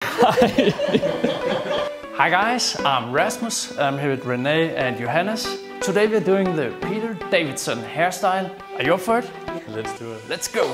Hi guys, I'm Rasmus. I'm here with Renee and Johannes. Today we're doing the Pete Davidson hairstyle. Are you up for it? Let's do it. Let's go!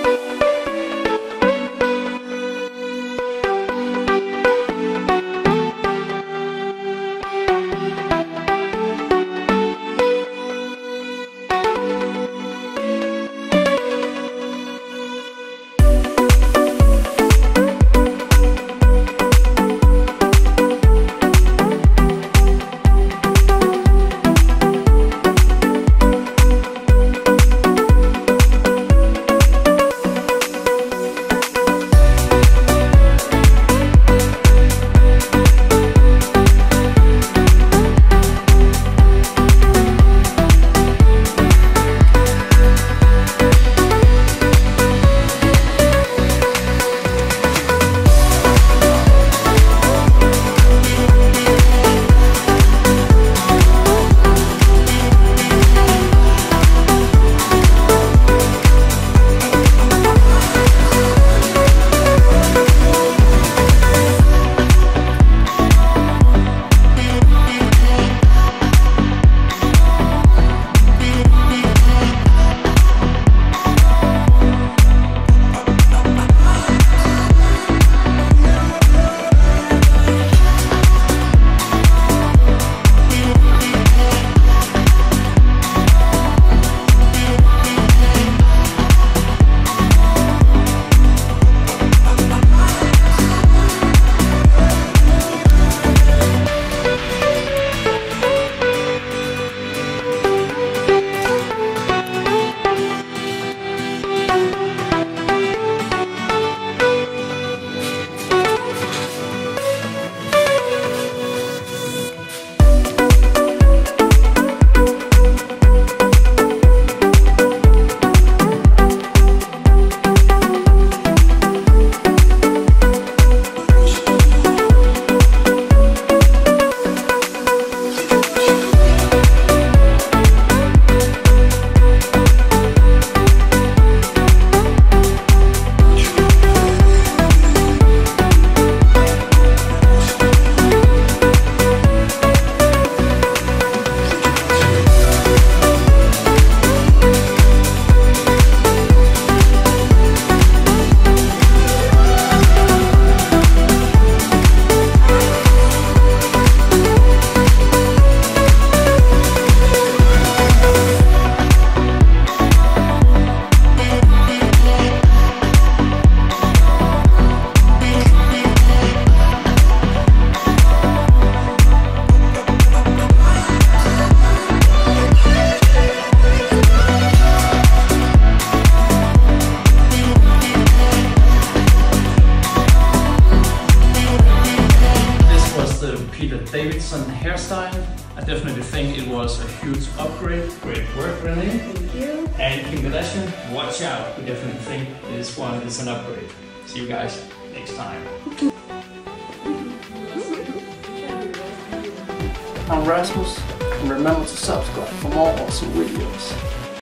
Pete Davidson hairstyle. I definitely think it was a huge upgrade. Great work, Renee. Thank you. And Kim Kardashian, watch out. We definitely think this one is an upgrade. See you guys next time. I'm Rasmus, and remember to subscribe for more awesome videos.